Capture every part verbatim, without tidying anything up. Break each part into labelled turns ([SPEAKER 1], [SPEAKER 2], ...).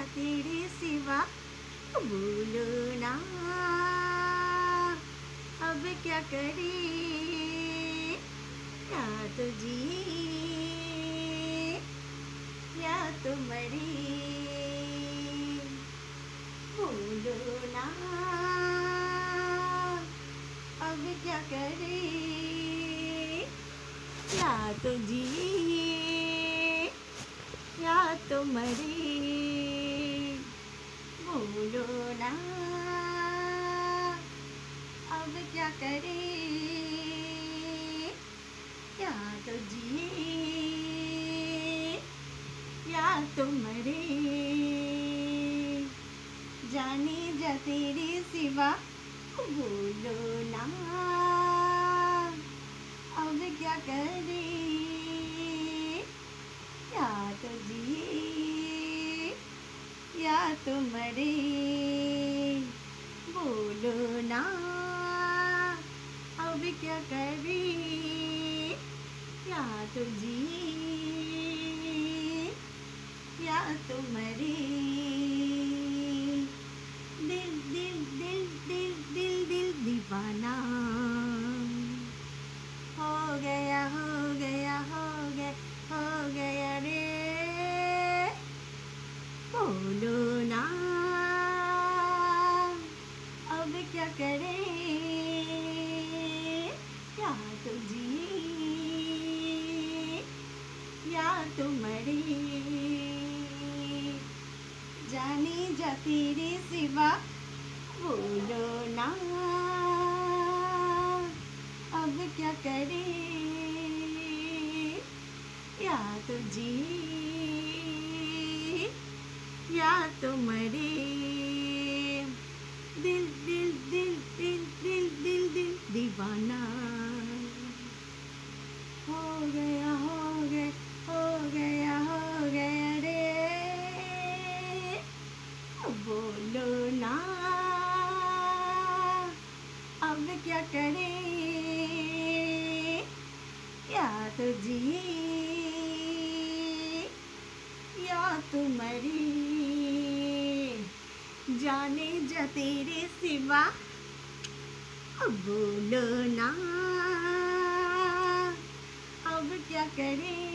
[SPEAKER 1] तेरे सिवा, बोलो ना अब क्या करें, या तो जिए या तो मरे, बोलो ना अब क्या करें, या तो जिए या तो मरे, बोलो ना अब क्या करें, या तो जिए या तो मरे, जाने जा तेरे सिवा, बोलो ना अब क्या करें, या तो जिए या तो मरे, बोलो ना अब क्या करें, या तो जिए या तो मरे, दिल दिल दिल दिल दिल दिल दीवाना हो गया हो गया हो गया हो गया रे, बोलो ना अब क्या करें, या तो जिए या तो मरे, जाने जा तेरे सिवा, बोलो ना अब क्या करें, या तो जिए या तो मरे, दिल दिल दिल दिल दिल दिल दिल दीवाना हो गया हो गया हो गया हो गया रे, बोलो ना अब क्या करें, या तो जिए या तो मरे, जाने जा तेरे सिवा, बोलो ना अब क्या करें,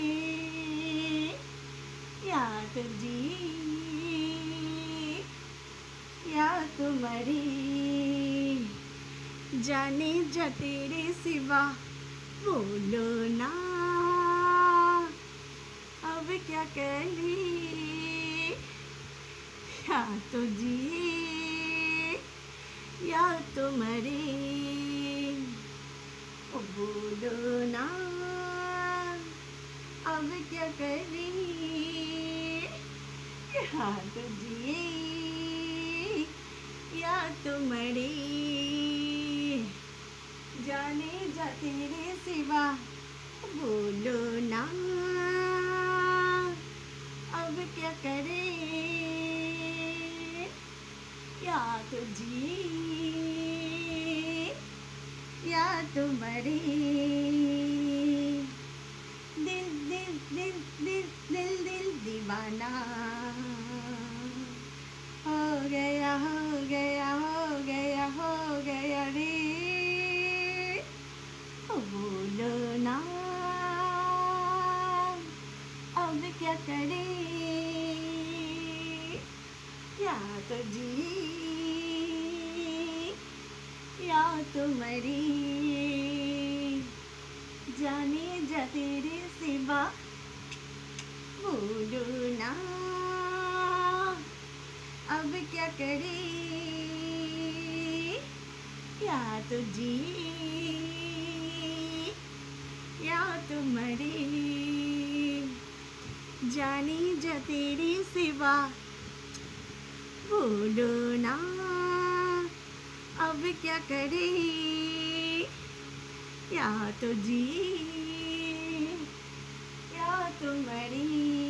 [SPEAKER 1] या तो जिए या तो मरे, जाने जा तेरे सिवा, बोलो ना अब क्या करें, या तो जिए या तो मरे, बोलो ना अब क्या करें, या तो जिए या तो मरे, जाने जा तेरे सिवा, बोलो ना अब क्या करें, या तो जिए या तो मरे, दिल दिल दिल दिल दिल दिल दीवाना हो गया हो गया हो गया हो गया रे, बोलो ना अब क्या करें, या तो जिए या तो मरे, जाने जा तेरे सिवा, बोलो ना अब क्या करें, या तो जिए या तो मरे, जाने जा तेरे सिवा, बोलो ना अब क्या करें, या तो जिए या तो मरे,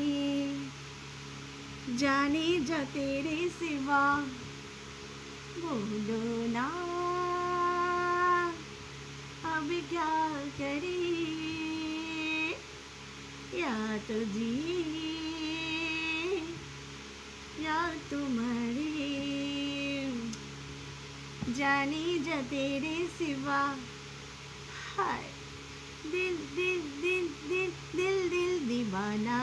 [SPEAKER 1] जाने जा तेरे सिवा, बोलो ना अब क्या करें, या तो जिए तुम्हारी, जानी जा तेरे सिवा। हाय दिल दिल दिल दिल दिल दिल दीवाना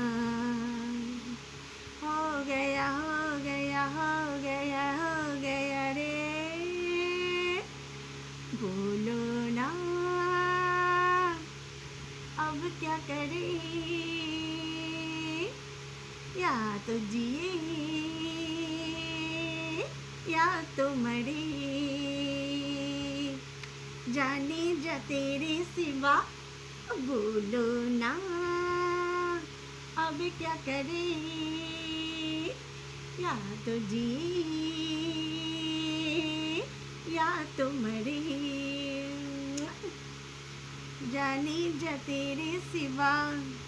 [SPEAKER 1] हो गया हो गया हो गया हो गया रे। बोलो ना अब क्या करे, या तो जिए या तो मरे, जाने जा तेरे सिवा। बोलो ना अब क्या करे, या तो जिए या तो मरे, जाने जा तेरे सिवा।